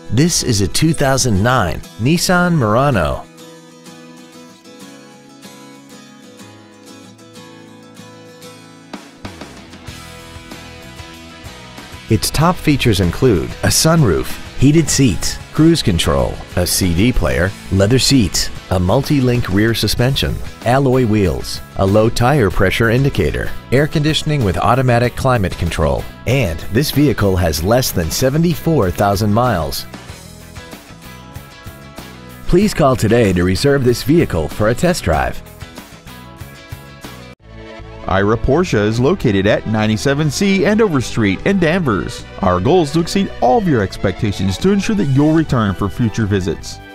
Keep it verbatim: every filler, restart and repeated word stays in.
This is a two thousand nine Nissan Murano. Its top features include a sunroof, heated seats, cruise control, a C D player, leather seats, a multi-link rear suspension, alloy wheels, a low tire pressure indicator, air conditioning with automatic climate control, and this vehicle has less than seventy-four thousand miles. Please call today to reserve this vehicle for a test drive. Ira Porsche is located at ninety-seven C Andover Street in Danvers. Our goal is to exceed all of your expectations to ensure that you'll return for future visits.